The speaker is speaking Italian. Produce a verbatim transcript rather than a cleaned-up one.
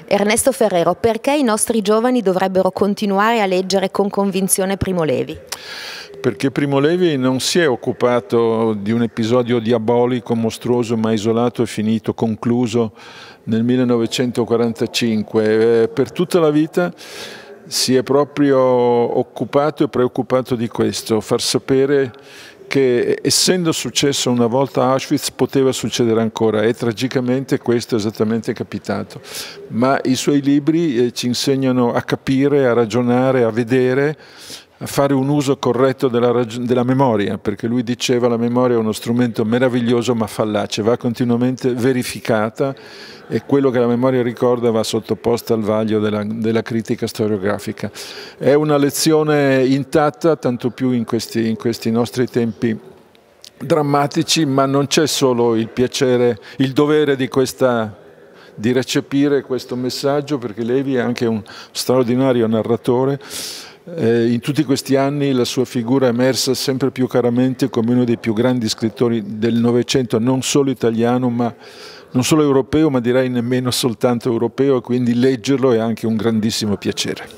Ernesto Ferrero, perché i nostri giovani dovrebbero continuare a leggere con convinzione Primo Levi? Perché Primo Levi non si è occupato di un episodio diabolico, mostruoso, ma isolato e finito, concluso nel millenovecentoquarantacinque. Eh, per tutta la vita si è proprio occupato e preoccupato di questo, far sapere che essendo successo una volta a Auschwitz poteva succedere ancora e tragicamente questo è esattamente capitato. Ma i suoi libri eh, ci insegnano a capire, a ragionare, a vedere, a fare un uso corretto della, della memoria, perché lui diceva la memoria è uno strumento meraviglioso ma fallace, va continuamente verificata e quello che la memoria ricorda va sottoposta al vaglio della, della critica storiografica. È una lezione intatta, tanto più in questi, in questi nostri tempi drammatici, ma non c'è solo il piacere, il dovere di questa di recepire questo messaggio, perché Levi è anche un straordinario narratore. Eh, in tutti questi anni la sua figura è emersa sempre più chiaramente come uno dei più grandi scrittori del Novecento, non solo italiano, ma non solo europeo, ma direi nemmeno soltanto europeo, e quindi leggerlo è anche un grandissimo piacere.